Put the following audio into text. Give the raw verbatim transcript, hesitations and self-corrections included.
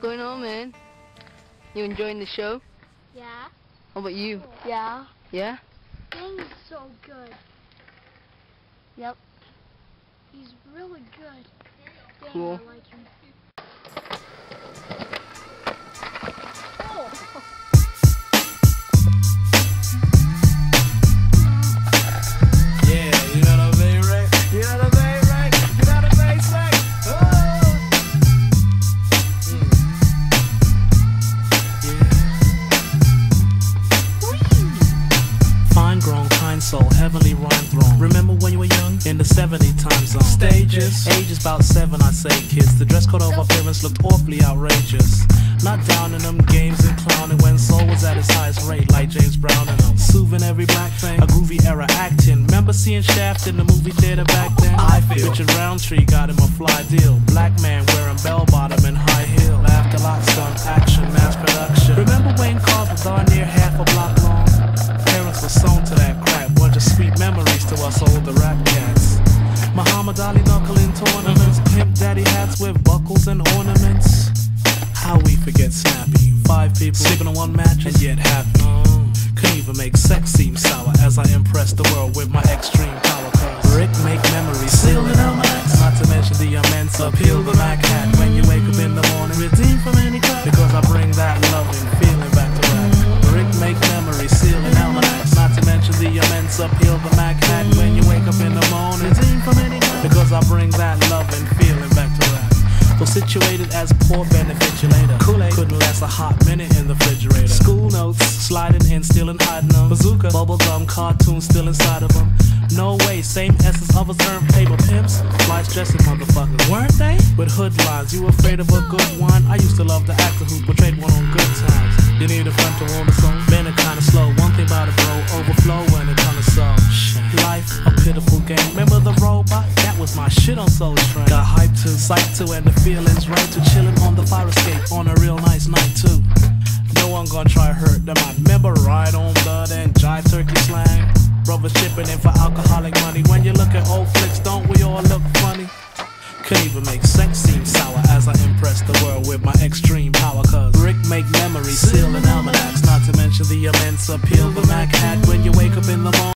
going on, man? You enjoying the show? Yeah. How about you? Yeah. Yeah? Bing's so good. Yep. He's really good. Dang, Cool. I like him. Yeah, you know what I mean, right? You know what I mean, right? You know what I mean, right? Oh. Mm. Yeah. Fine grown, kind soul, heavenly rhyme throne. Remember when you were young? In the seventy time zone. Stages. Ages about seven, I say, kids. The dress code of our parents looked awfully outrageous. Not down in them games and clowning when soul was at its highest rate, like James Brown and them. Soothing every black thing, a groovy era acting. Remember seeing Shaft in the movie theater back then? I feel Richard Roundtree got him a fly deal. Black man wearing bell bottom and high heel. Laughed a lot, stunt action, mass production. Remember Wayne cars were darn near half a block long? Parents were sewn to that crap. Bunch of sweet memories to us older rap cats. Muhammad Ali knuckling tournaments, pimp daddy hats with buckles and ornaments. How we forget Snappy? Five people sleeping on one mattress and yet happy. Mm. Couldn't even make sex seem sour as I impressed the world with my extreme power. Cause Rick make memories sealed in almanacs. Not to mention the immense appeal the Mac hat. When you wake up in the morning, redeem from any crack. Because I bring that loving feeling back to rap. Rick make memories sealed in almanacs. Not to mention the immense appeal the Mac hat. When you wake up in the morning, redeem from any crack. Because I bring that loving feeling back to rap. So situated as poor benefit you later. Kool-Aid couldn't last a hot minute in the refrigerator. School notes, sliding in, stealing, hiding them. Bazooka, bubblegum, cartoons still inside of them. No way, same essence others earn paper pimps. Fly stressing motherfuckers, weren't they? With hood lines, you afraid of a good one? I used to love the actor who portrayed one on Good Times. You need a friend to hold the song. Been it kinda slow. One thing about it, bro, overflow when it comes to soul. Life, a pitiful game. Remember the robot? That was my shit on Soul Train. Got hyped to, psyched to, and the feelings right to chillin' on the fire escape on a real nice night too. No one gonna try to hurt them. I remember Ride on Blood and Jive Turkey slang. Brothers chipping in for alcoholic money. When you look at old flicks, don't we all look funny? Couldn't even make sex seem sour as I impressed the world with my extreme power. Cause Rick make memories sealed in almanacs. Not to mention the immense appeal the Mac had when you wake up in the morning.